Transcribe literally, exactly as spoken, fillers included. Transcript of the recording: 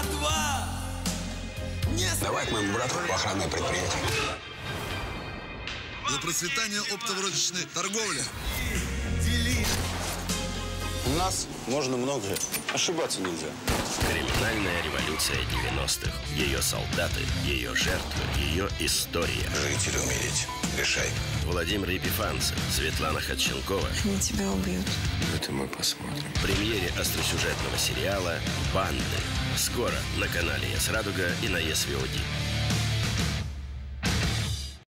братва! Не... Давай к моему брату в охранное предприятие. За процветание оптово-розничной торговли. У нас можно многое. Ошибаться нельзя. Криминальная революция девяностых. Ее солдаты, ее жертвы, ее история. Жить или умереть. Решай. Владимир Епифанцев, Светлана Ходченкова. Они тебя убьют. Это мы посмотрим. В премьере остросюжетного сериала «Банды». Скоро на канале ЕС Радуга и на ЕС ВОД.